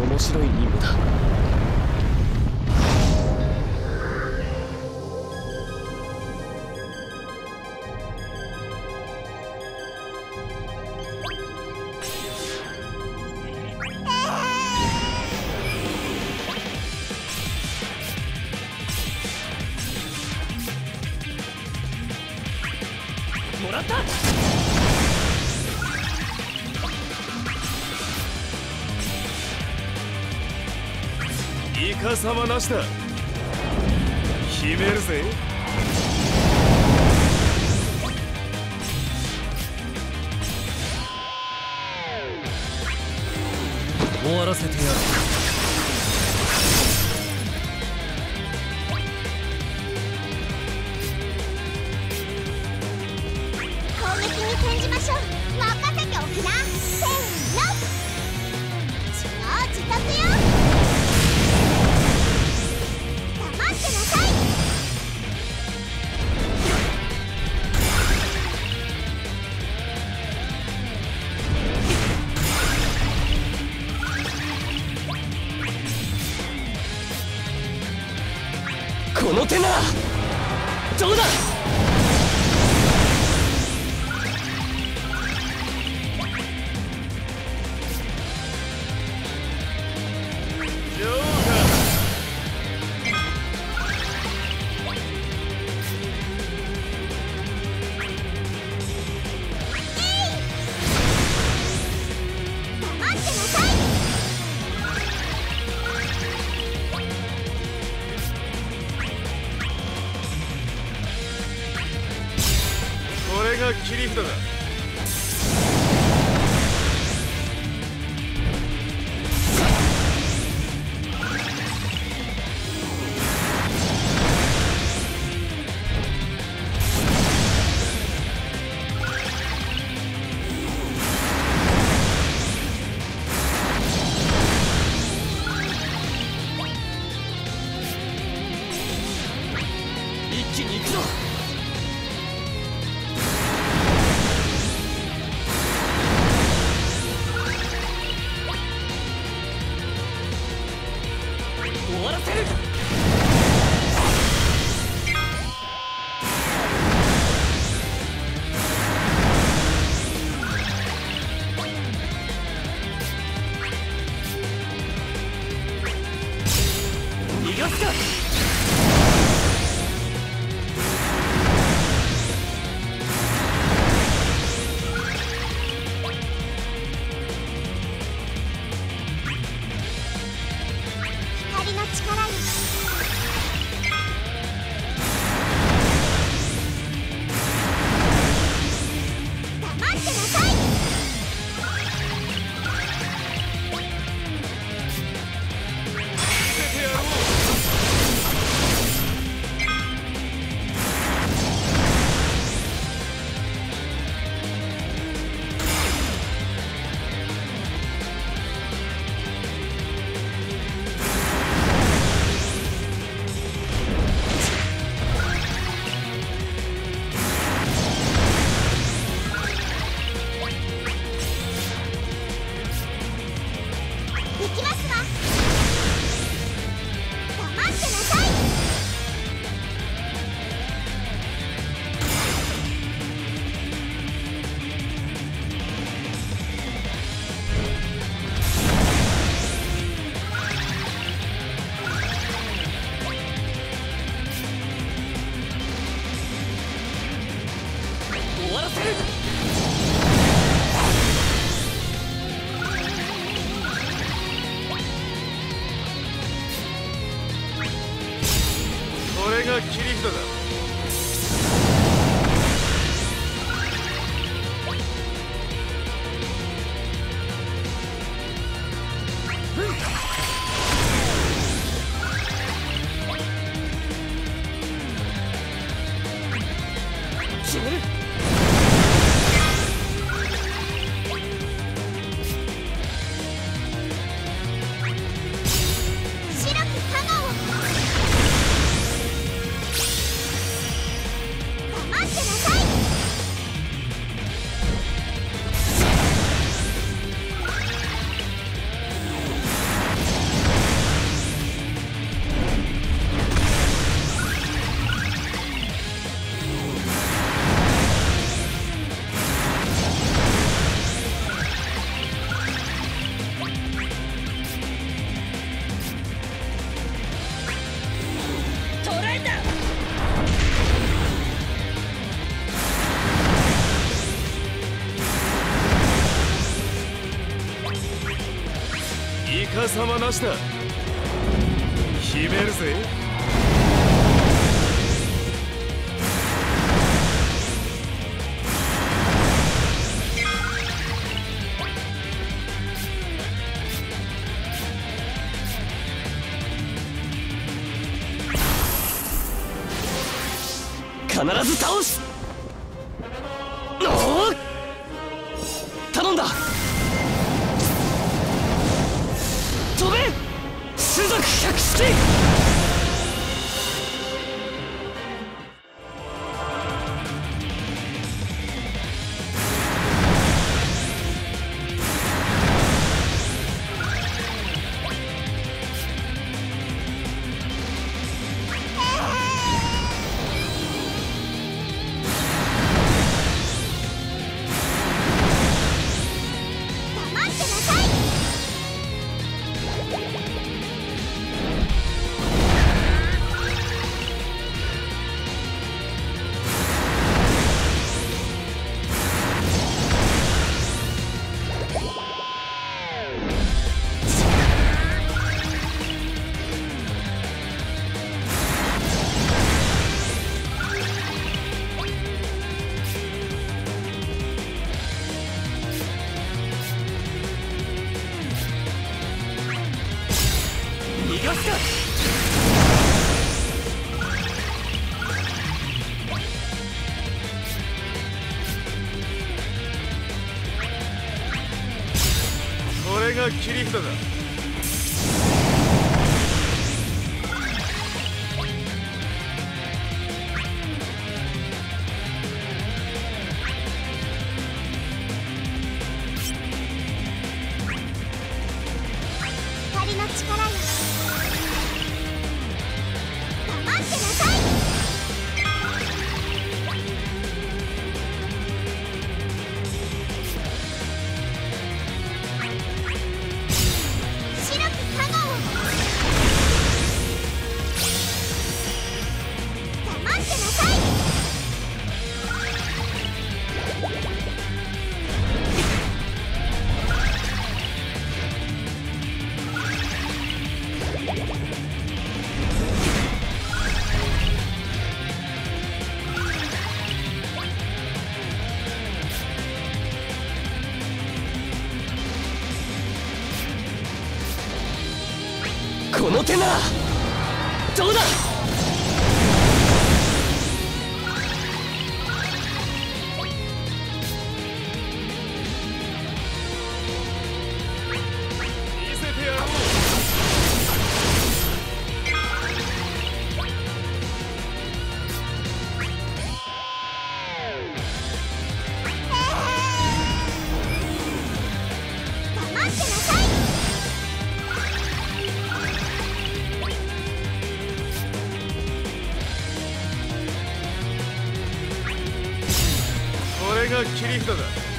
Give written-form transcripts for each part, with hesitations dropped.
面白い任務だ。 もらった。 イカサマなしだ。決めるぜ。 終わらせてやる。 攻撃に転じましょう。任せておきな。せーの。自業自得よ。黙ってなさい。 この手ならどうだ。 ジョーカー。 黙ってなさい。 これが切り札だ。 一気に行くぞ。終わらせる。逃がすか。 光の力よ。黙ってなさい。 見せてやろう。 行きますわ。黙ってなさい。 終わらせる。 これが切り札だ。 決める。 白き加護を。 イカサマなしだ。決めるぜ。 必ず倒す。おお、頼んだ。飛べ種族百式。逃がすか。 これが切り札だ。 光の力よ、黙ってなさい。白き加護を黙ってなさい。 この手ならどうだ。 見せてやろう。 黙ってなさい。 これが切り札だ。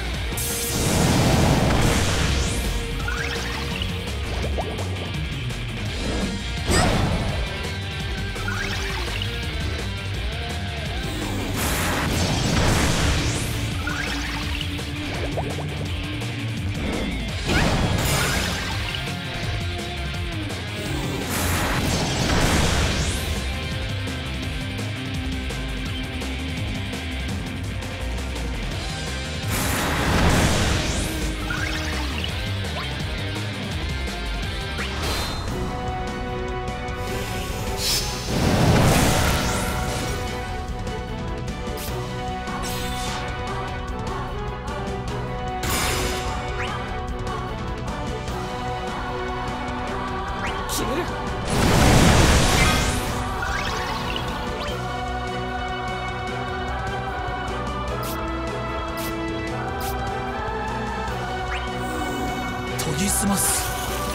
決める。 研ぎ澄ます。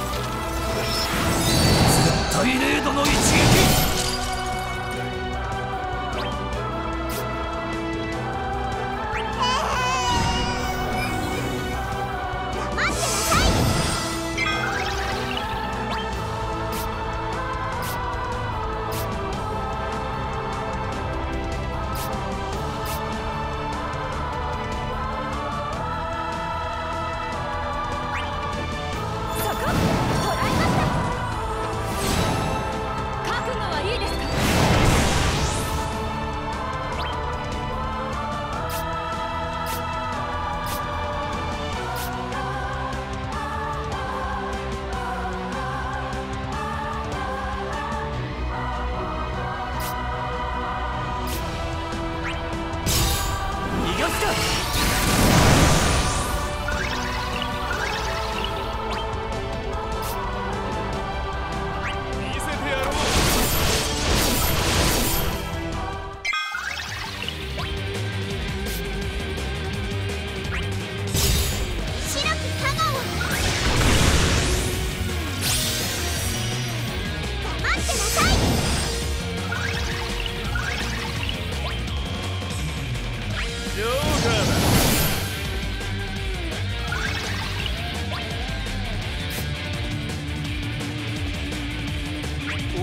絶対零度の一撃。 黙ってなさい。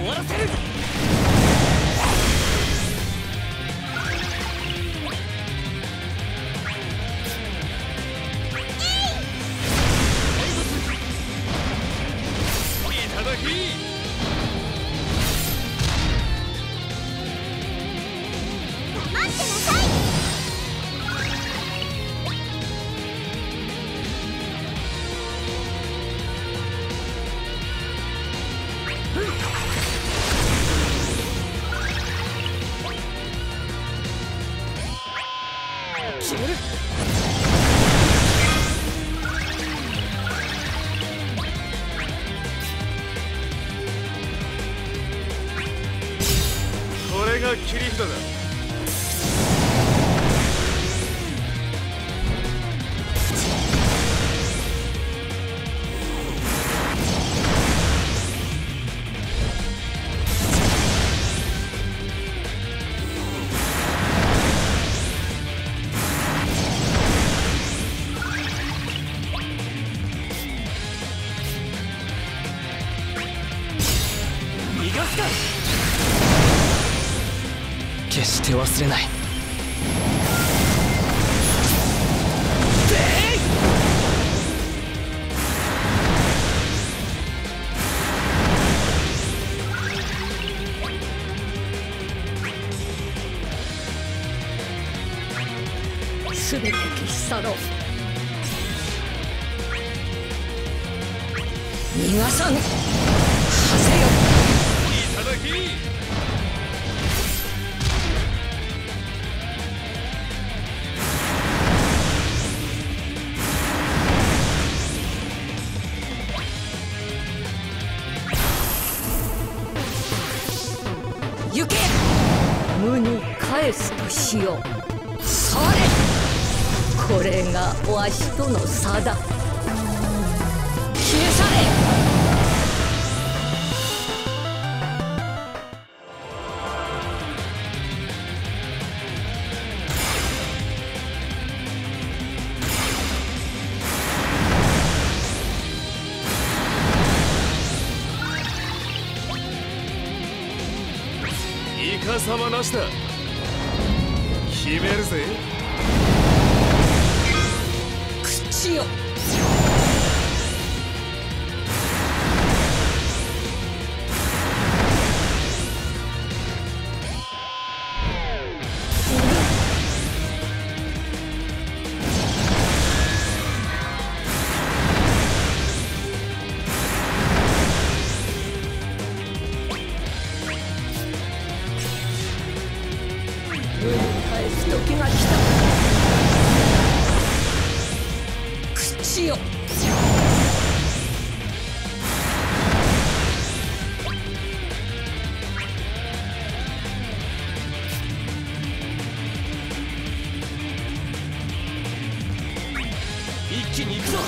終わらせる。 いただき。 待ってなさい。 決める。 これが切り札だ。 逃がすか。 決して忘れない。 すべて消し去ろう。逃がさぬ。はせよ。 いただき。 行け。無に返すとしよう。され。これがわしとの差だ。消え去れ。 イカサマなしだ。決めるぜ。 口よ。無に返す時が来た。口よ。一気に行くぞ。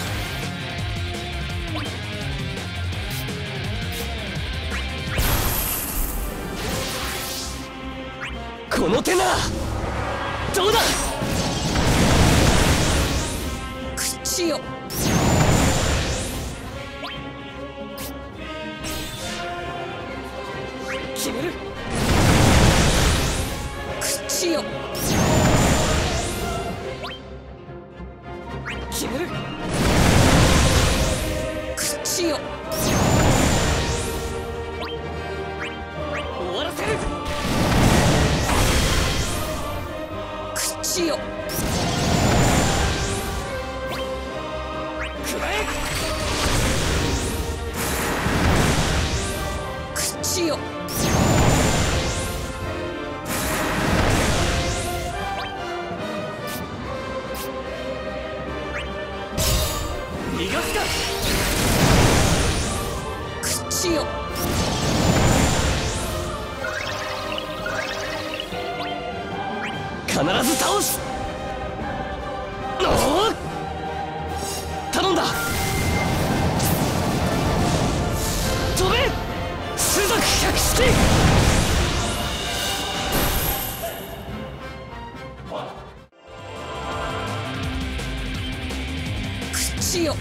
この手ならどうだ。口よ。決める。口よ。決める。口よ。終わらせる。口よ。くらえ。口よ。逃がすか。口よ。必ず倒す。おお、頼んだ。飛べ種族百式。口よ。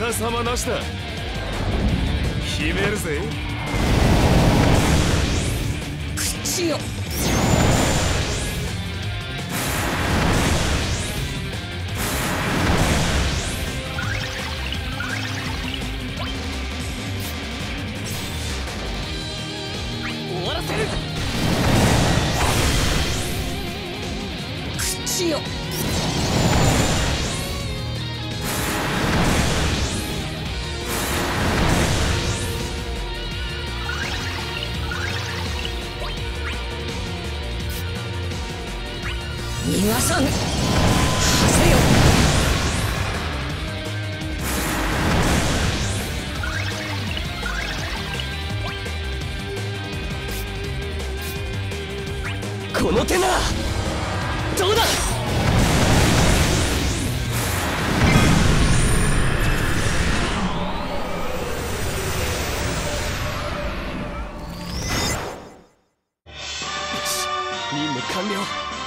かさまなしだ。決めるぜ。 口よ。 終わらせる。 口よ。逃がさぬ。はせよ。 この手ならどうだ。よし、任務完了。